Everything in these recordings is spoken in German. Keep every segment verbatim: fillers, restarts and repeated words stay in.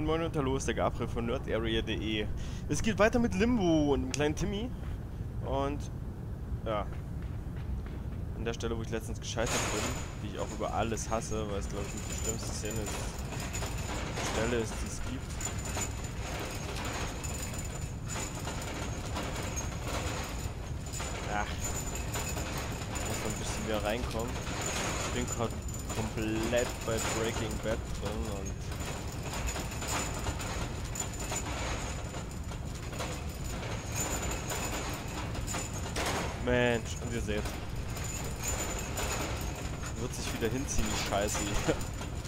Moin Moin und hallo, ist der Gabriel von nerdarea punkt de. Es geht weiter mit Limbo und dem kleinen Timmy. Und ja, an der Stelle, wo ich letztens gescheitert bin, die ich auch über alles hasse, weil es glaube ich nicht die schlimmste Szene ist, Stelle ist, die es gibt. Ach, muss man ein bisschen wieder reinkommen. Ich bin gerade komplett bei Breaking Bad drin und Mensch, und ihr seht, wird sich wieder hinziehen, die Scheiße hier.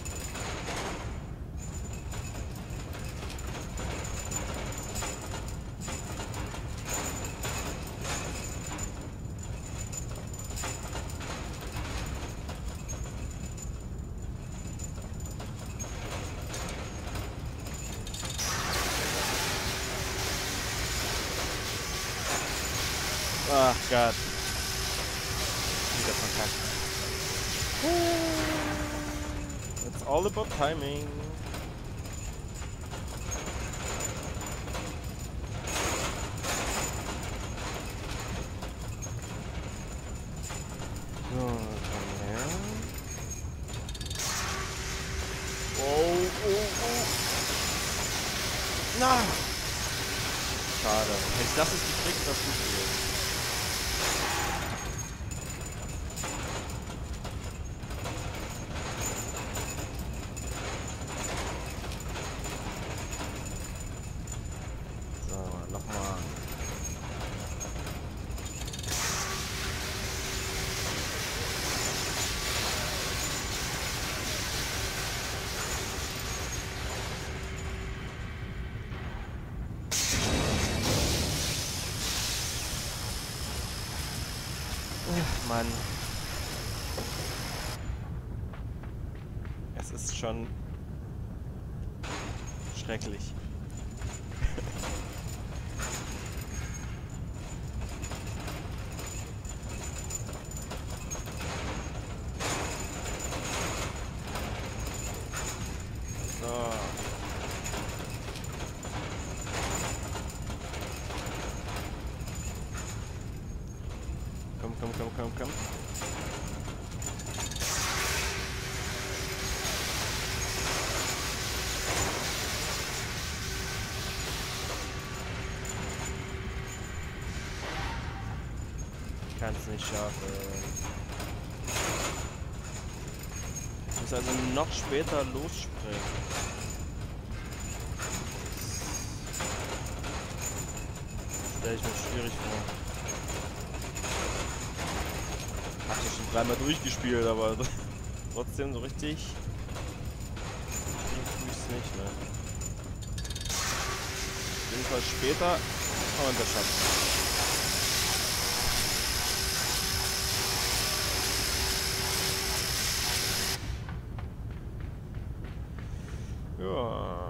Ach Gott. Wieder verkackt. It's all about timing. So, komm her. Oh, oh, oh. Na! Schade. Hätte ich das nicht gekriegt, das gut gewesen. Mann. Es ist schon schrecklich. So. Komm, komm, komm, komm, komm. Kann's nicht schaffen. Ich muss also noch später losspringen. Das stelle ich mir schwierig vor. Hab ich schon dreimal durchgespielt, aber trotzdem so richtig tue ich es nicht, ne? Auf jeden Fall später und das schafft man. Ja.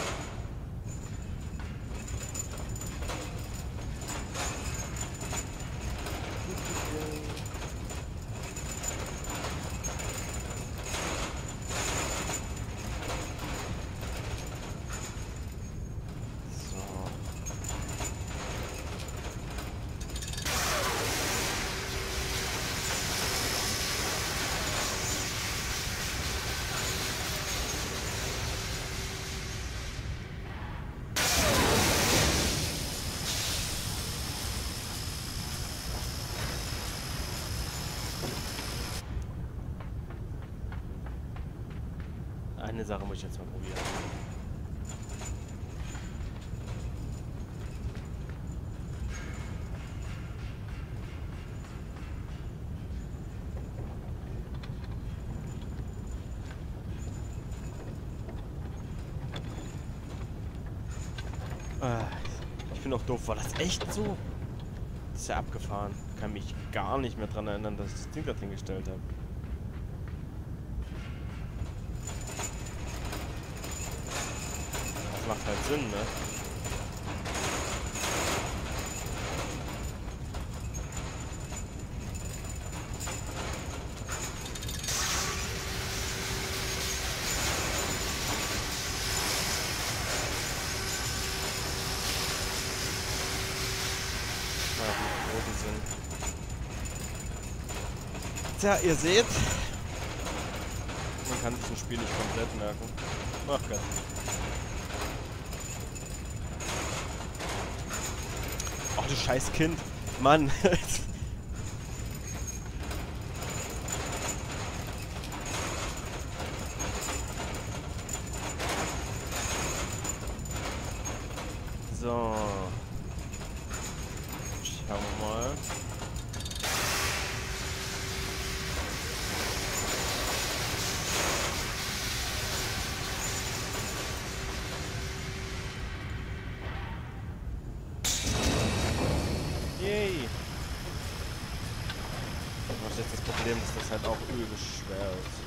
Eine Sache muss ich jetzt mal probieren. Ich bin auch doof. War das echt so? Das ist ja abgefahren. Ich kann mich gar nicht mehr dran erinnern, dass ich das Ding da hingestellt habe. Macht halt Sinn, ne? sind. Tja, ihr seht, man kann sich ein Spiel nicht komplett merken. Ach Gott. Ach du scheiß Kind. Mann. So. Schauen wir mal. Yay! Was ist jetzt das Problem, dass das halt auch übel schwer ist.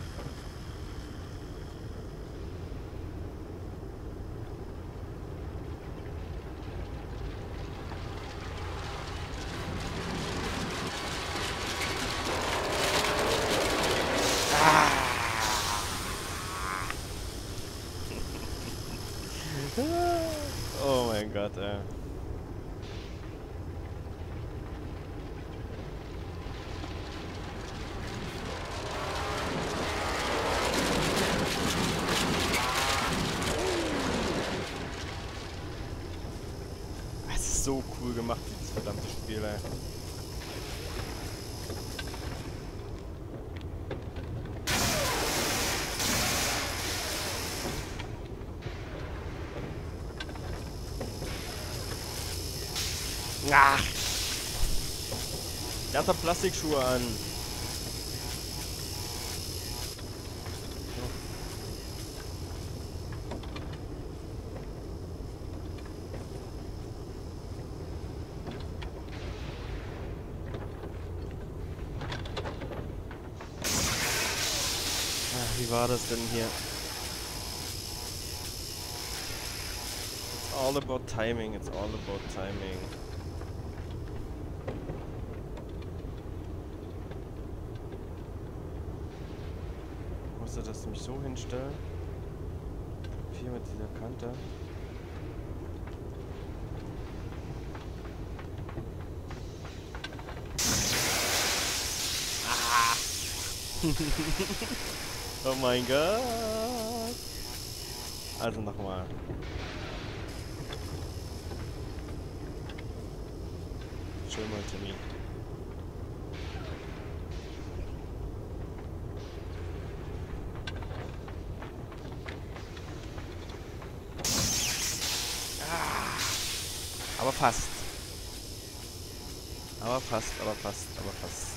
Oh mein Gott, ey. Es ist so cool gemacht, dieses verdammte Spiel, ey. Ach! Der hat da Plastikschuhe an. Ach, wie war das denn hier? It's all about timing, it's all about timing. Musste das mich so hinstellen? Hier mit dieser Kante. Ah. Oh mein Gott. Also nochmal. Schön mal Termin. Aber fast. Aber fast, aber fast, aber fast.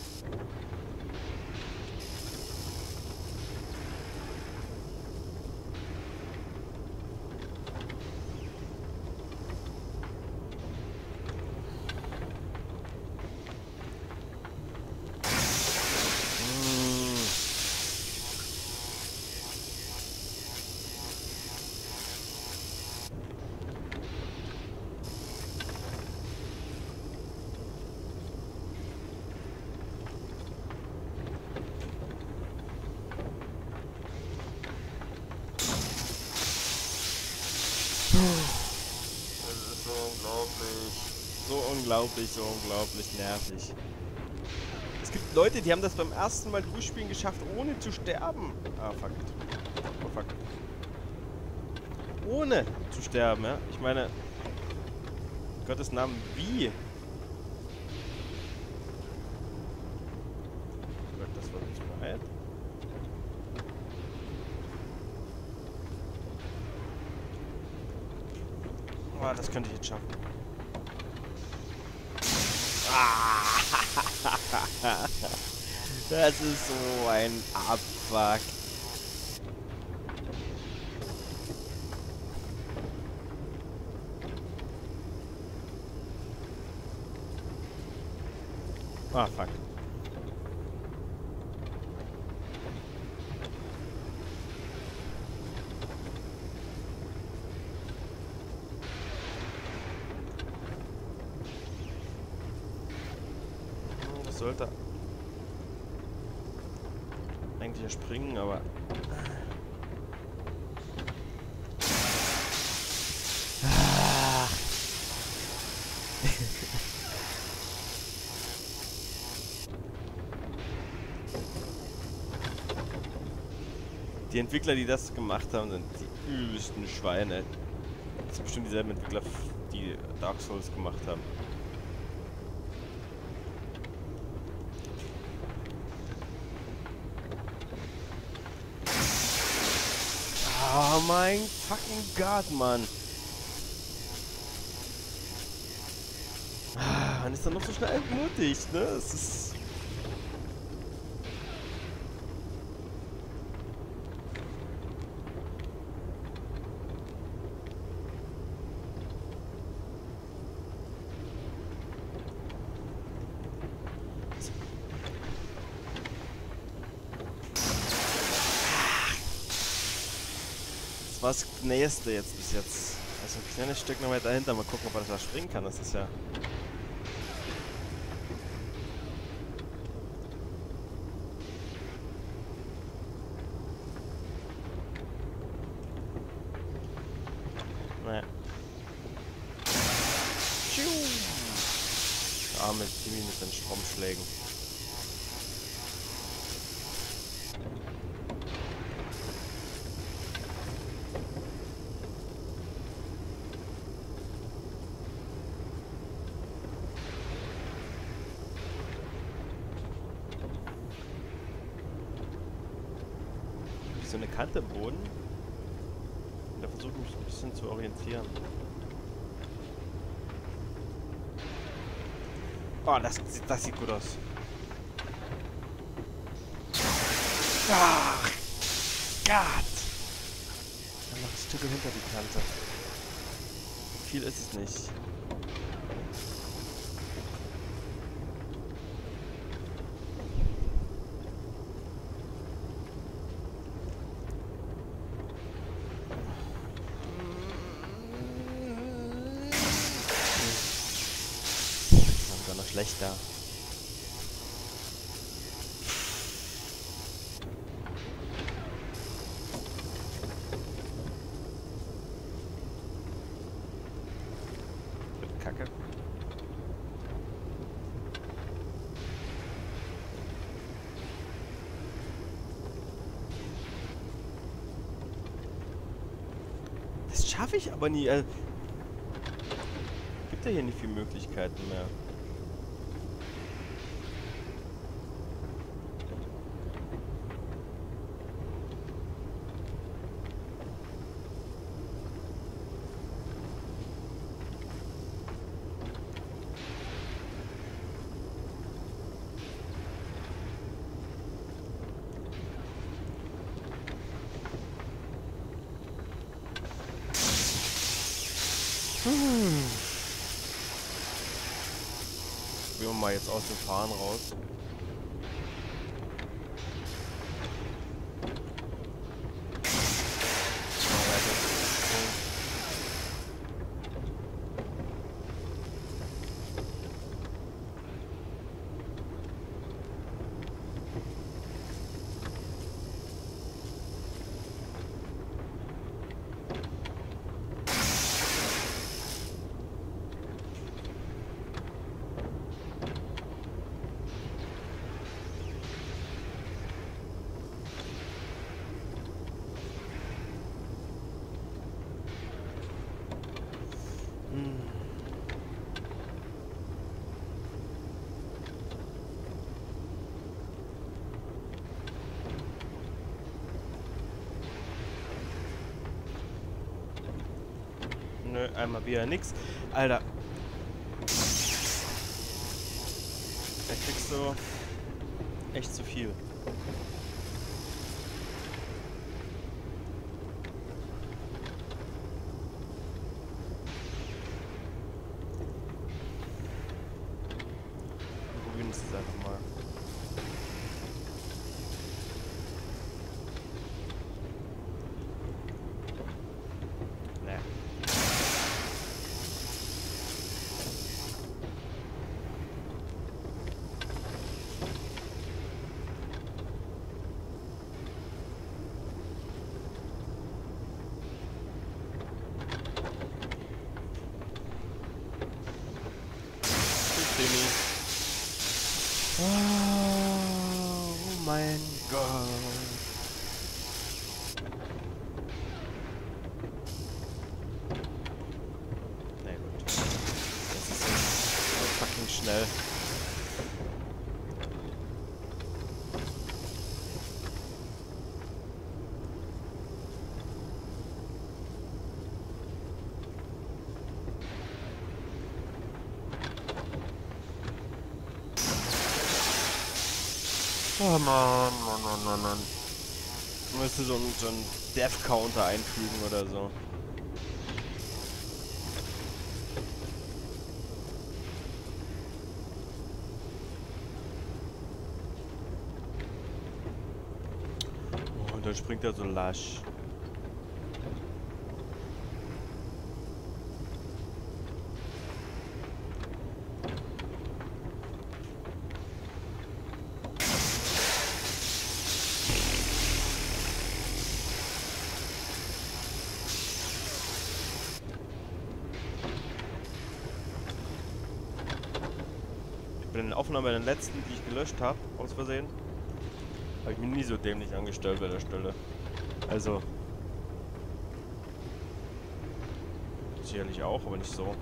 Das ist so unglaublich. So unglaublich, so unglaublich nervig. Es gibt Leute, die haben das beim ersten Mal durchspielen geschafft, ohne zu sterben. Ah, fuck. Oh, fuck. Ohne zu sterben, ja? Ich meine... In Gottes Namen, wie? Gott, das war nicht zu weit. Oh, das könnte ich jetzt schaffen. Ah. Das ist so ein Abfuck. Ah, fuck. Das sollte eigentlich ja springen, aber... Die Entwickler, die das gemacht haben, sind die übelsten Schweine. Das sind bestimmt dieselben Entwickler, die Dark Souls gemacht haben. Oh mein fucking Gott, Mann. Ah, man ist dann noch so schnell entmutigt, ne? Es ist... Das war das Nächste jetzt bis jetzt. Also ein kleines Stück noch weiter dahinter. Mal gucken, ob man das da springen kann. Das ist ja... Naja. Arme Timmy mit den Stromschlägen. So eine Kante im Boden. Und da versuche ich mich ein bisschen zu orientieren. Oh, das, das sieht gut aus. Ach, Gott! Dann noch ein Stück hinter die Kante. Viel ist es nicht. Noch schlechter. Wird Kacke. Das schaffe ich aber nie. Äh, gibt ja hier nicht viele Möglichkeiten mehr. Hm. Probieren wir mal jetzt aus dem Fahren raus. Nö, einmal wieder nix. Alter. Da kriegst du echt zu viel. Probieren wir es einfach mal. Oh mein Gott. Oh Mann, Mann, Mann, Mann, Mann. Müsste so einen, so einen Death-Counter einfügen oder so. Oh, und dann springt er so lasch. Bei den Aufnahmen, bei den letzten, die ich gelöscht habe, aus Versehen, habe ich mich nie so dämlich angestellt bei der Stelle. Also. Sicherlich auch, aber nicht so.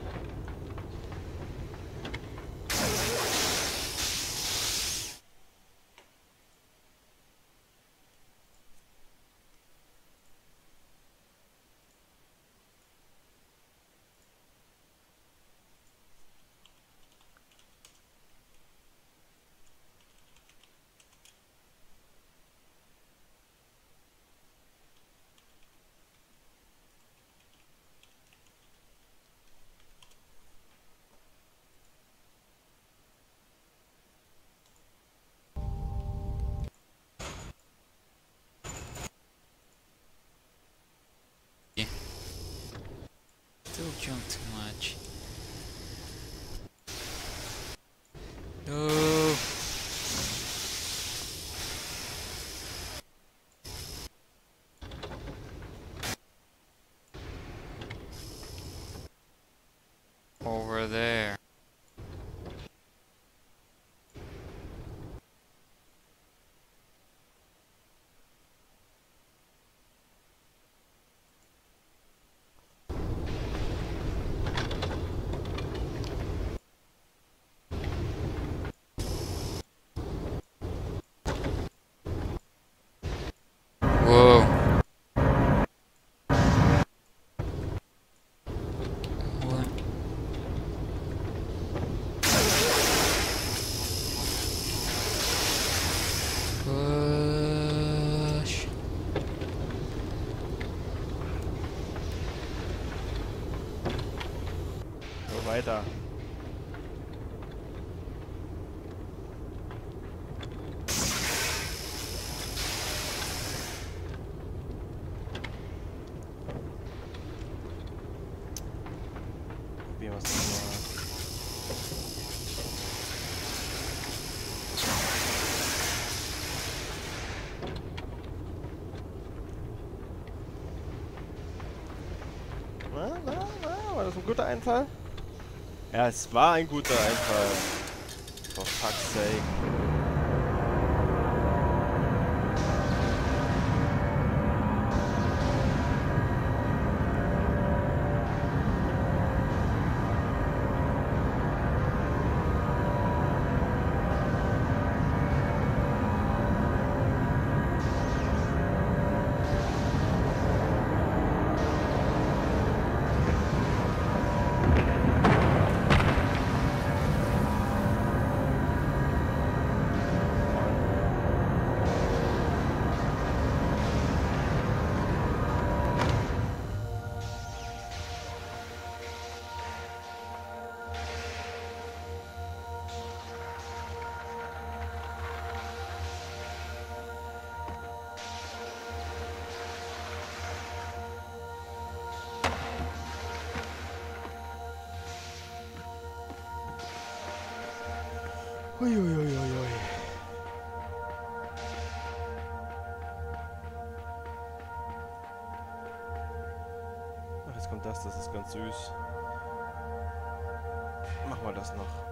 Still jump too much. No. Over there. Whoa. What? Push. So weiter. Probieren wir es nochmal. Na, na, na, war das ein guter Einfall? Ja, es war ein guter Einfall. For fuck's sake. Uiuiuiui. Ach, jetzt kommt das, das ist ganz süß. Machen wir das noch.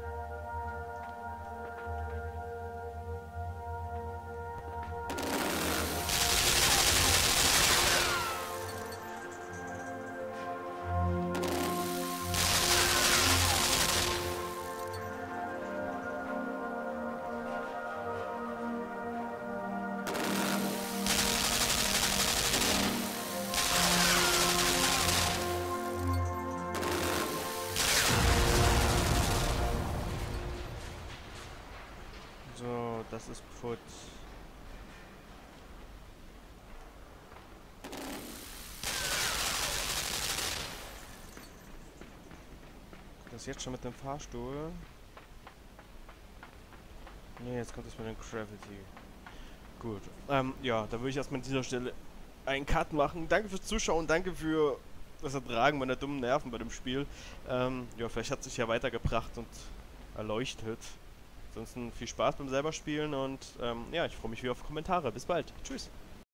ist kaputt. Das jetzt schon mit dem Fahrstuhl. Ne, jetzt kommt es mit dem Gravity. Gut. Ähm, ja, da würde ich erstmal an dieser Stelle einen Cut machen. Danke fürs Zuschauen, danke für das Ertragen meiner dummen Nerven bei dem Spiel. Ähm, ja, vielleicht hat es sich ja weitergebracht und erleuchtet. Ansonsten viel Spaß beim selber spielen und ähm, ja, ich freue mich wieder auf Kommentare. Bis bald. Tschüss.